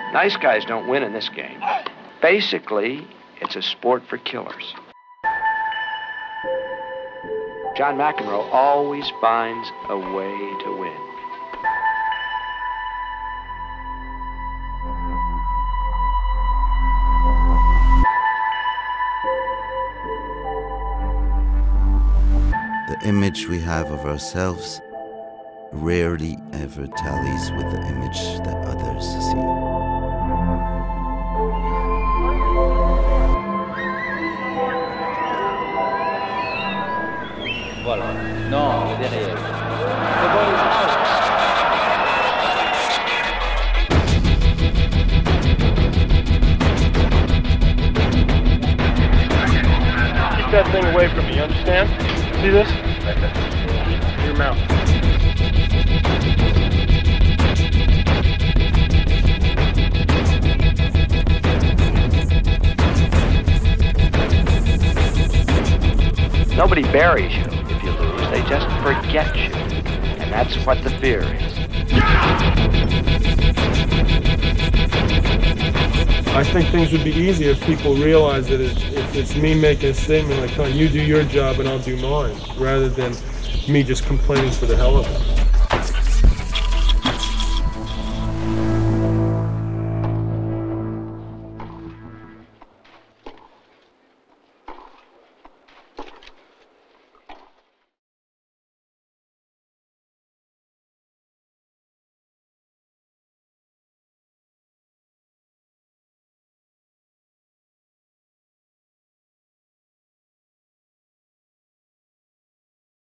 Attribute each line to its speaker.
Speaker 1: Nice guys don't win in this game. Basically, it's a sport for killers. John McEnroe always finds a way to win.
Speaker 2: The image we have of ourselves rarely ever tallies with the image that others see.
Speaker 3: Voilà. Non, le derrière. C'est bon, il
Speaker 4: Keep that thing away from me, you understand? See this? Your mouth.
Speaker 1: Nobody buries you if you lose. They just forget you. And that's what the fear is.
Speaker 4: I think things would be easier if people realize that it's me making a statement like, "Come on, you do your job and I'll do mine," rather than me just complaining for the hell of it.